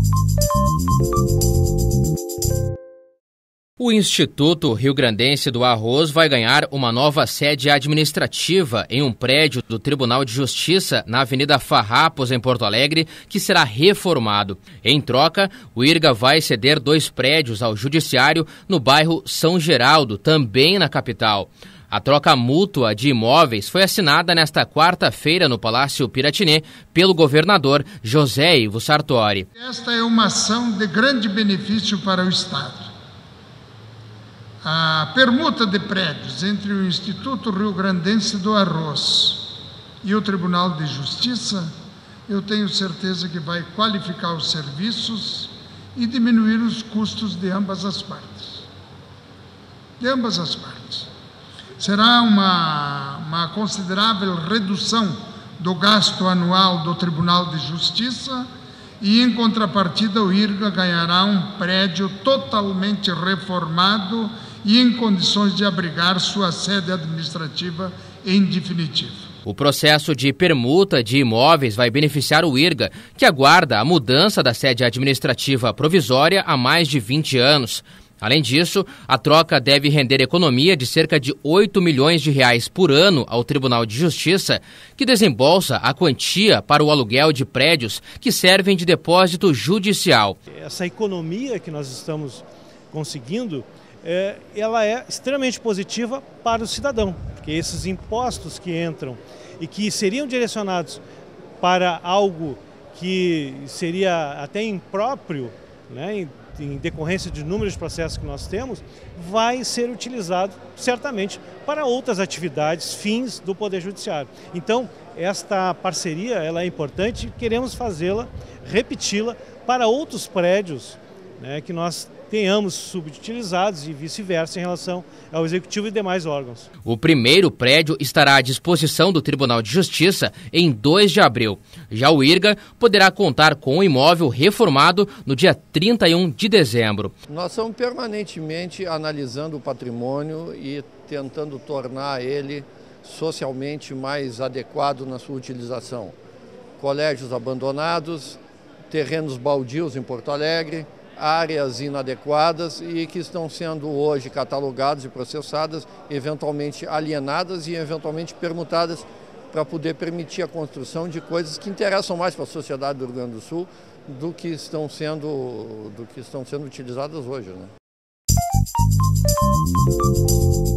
O Instituto Rio-Grandense do Arroz vai ganhar uma nova sede administrativa em um prédio do Tribunal de Justiça na Avenida Farrapos, em Porto Alegre, que será reformado. Em troca, o IRGA vai ceder 2 prédios ao Judiciário no bairro São Geraldo, também na capital. A troca mútua de imóveis foi assinada nesta quarta-feira no Palácio Piratini pelo governador José Ivo Sartori. Esta é uma ação de grande benefício para o Estado. A permuta de prédios entre o Instituto Rio-Grandense do Arroz e o Tribunal de Justiça, eu tenho certeza que vai qualificar os serviços e diminuir os custos de ambas as partes. De ambas as partes. Será uma considerável redução do gasto anual do Tribunal de Justiça e, em contrapartida, o IRGA ganhará um prédio totalmente reformado e em condições de abrigar sua sede administrativa em definitivo. O processo de permuta de imóveis vai beneficiar o IRGA, que aguarda a mudança da sede administrativa provisória há mais de 20 anos. Além disso, a troca deve render economia de cerca de 8 milhões de reais por ano ao Tribunal de Justiça, que desembolsa a quantia para o aluguel de prédios que servem de depósito judicial. Essa economia que nós estamos conseguindo, ela é extremamente positiva para o cidadão, porque esses impostos que entram e que seriam direcionados para algo que seria até impróprio, né, em decorrência de inúmeros processos que nós temos, vai ser utilizado certamente para outras atividades, fins do Poder Judiciário. Então, esta parceria ela é importante e queremos fazê-la, repeti-la para outros prédios, né, que nós tenhamos subutilizados e vice-versa em relação ao Executivo e demais órgãos. O primeiro prédio estará à disposição do Tribunal de Justiça em 2 de abril. Já o IRGA poderá contar com o imóvel reformado no dia 31 de dezembro. Nós estamos permanentemente analisando o patrimônio e tentando tornar ele socialmente mais adequado na sua utilização. Colégios abandonados, terrenos baldios em Porto Alegre, áreas inadequadas e que estão sendo hoje catalogadas e processadas, eventualmente alienadas e eventualmente permutadas para poder permitir a construção de coisas que interessam mais para a sociedade do Rio Grande do Sul do que estão sendo utilizadas hoje, né?